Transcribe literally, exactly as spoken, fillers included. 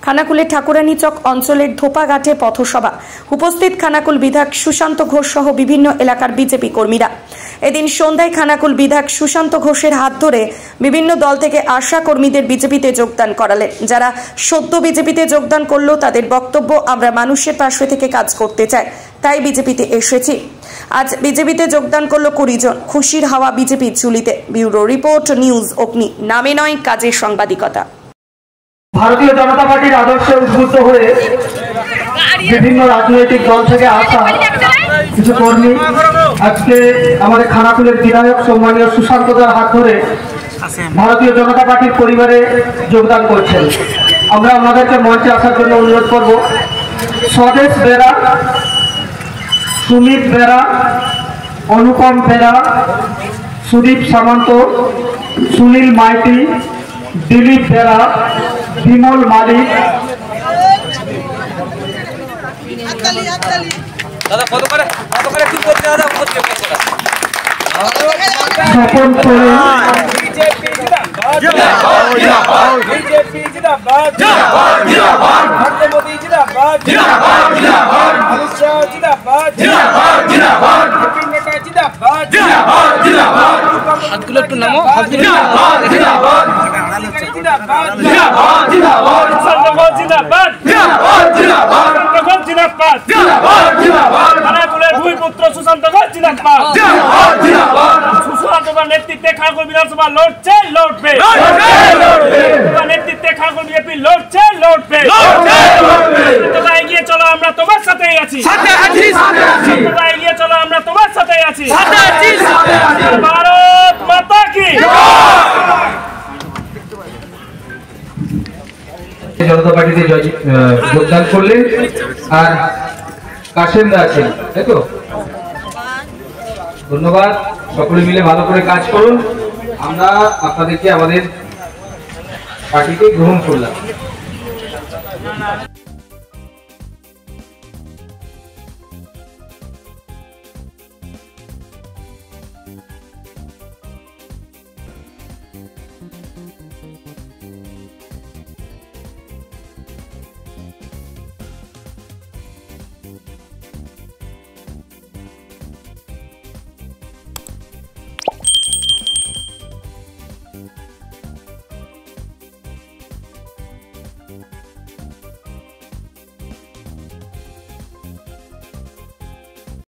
খানাকুলের ঠাকুরানী চক অঞ্চলের ধোপাঘাটে পথসভা। উপস্থিত খানাকুল বিধায়ক সুশান্ত ঘোষ সহ বিভিন্ন এলাকার বিজেপি কর্মীরা। এদিন সন্ধ্যায় খানাকুল বিধায়ক সুশান্ত ঘোষের হাত ধরে বিভিন্ন দল থেকে আসা কর্মীদের বিজেপিতে যোগদান করালেন। যারা সদ্য বিজেপিতে যোগদান করলো তাদের বক্তব্য, আমরা মানুষের পাশে থেকে কাজ করতে চাই, তাই বিজেপিতে এসেছি। আজ বিজেপিতে যোগদান করলো কুড়ি জন। খুশির হাওয়া বিজেপির চুলিতে। ব্যুরো রিপোর্ট, নিউজ অগ্নি। নামে নয়, কাজের সাংবাদিকতা। ভারতীয় জনতা পার্টির আদর্শে উদ্বুদ্ধ হয়ে বিভিন্ন রাজনৈতিক দল থেকে আসা কিছু কর্মী আজকে আমাদের খানাকুলের বিধায়ক সম্মানীয় সুশান্ত দার হাত ধরে ভারতীয় জনতা পার্টির পরিবারে যোগদান করছেন। আমরা ওনাদেরকে মঞ্চে আসার জন্য অনুরোধ করব। স্বদেশ বেরা, সুমিত বেরা, অনুপম বেরা, সুদীপ সামন্ত, সুনীল মাইতি, দিলীপ বেরা, বিমল মালিক, স্বপন হাতগুলো একটু নামো। নেতৃত্বে খানাকুল বিধানসভা লড়ছে, লড়বে। নেতৃত্বে খানাকুল বিজেপি লড়ছে, লড়বে। এগিয়ে চলো, আমরা তোমার সাথেই আছি। এগিয়ে চলো, আমরা তোমার সাথেই আছি। ভারত মাতা কি। জনতা পার্টিতে যোগদান করলেন আর কাশেমদা আছেন, তাই তো? ধন্যবাদ। সকলে মিলে ভালো করে কাজ করুন। আমরা আপনাদেরকে আমাদের পার্টিতে গ্রহণ করলাম।